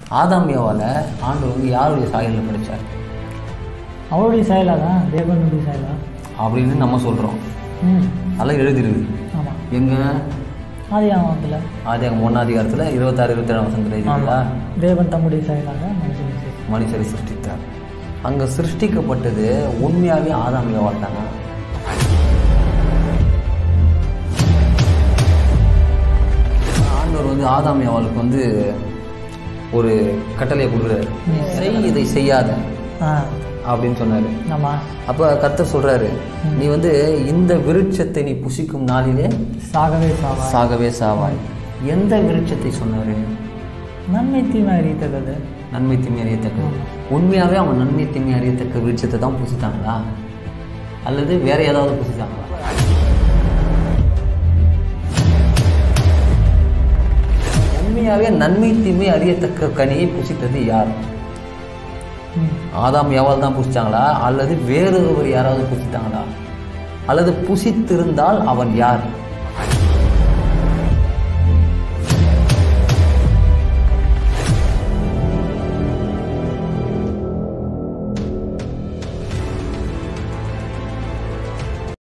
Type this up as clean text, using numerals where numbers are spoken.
ஆதாம் ஏவால ஆண்டவர் வந்து யாருடைய சாயலில் படைச்சார்? அவருடைய சாயலா தான், தேவனுடைய சாயலா அப்படின்னு நம்ம சொல்கிறோம். அதெல்லாம் எழுதிருக்கு. ஆமாம். எங்கே? ஆதியாகமத்தில். ஆதியாகமம் 1 26 27 வசனத்தில் தேவன் தம்முடைய சாயலாக மனுஷரை சிருஷ்டித்தார். அங்கே சிருஷ்டிக்கப்பட்டது உண்மையாகவே ஆதாம் ஏவாள் தானா? ஆண்டவர் வந்து ஆதாம் ஏவாளுக்கு வந்து ஒரு கட்டளையை கொடுக்குறாரு, செய் இதை செய்யாத அப்படின்னு சொன்னாரு. அப்போ கர்த்தர் சொல்றாரு, நீ வந்து இந்த விருட்சத்தை நீ புசிக்கும் நாளிலே சாகவே சாவாய். எந்த விருட்சத்தை சொன்னாரு? நன்மை தீமை அறியத்தக்கது. நன்மை தீமை அறியத்தக்கது. உண்மையாவே அவன் நன்மை தீமை அறியத்தக்க விருட்சத்தை தான் புசித்தாங்களா அல்லது வேற ஏதாவது புசித்தாங்களா? உண்மையாவே நன்மை தீமை அறியத்தக்க கனியை புசித்தது யார்? ஆதாம் ஏவாள் தான் புசித்தாங்களா அல்லது வேறொருவர் யாராவது புசித்தாங்களா? அல்லது புசித்திருந்தால் அவன் யார்?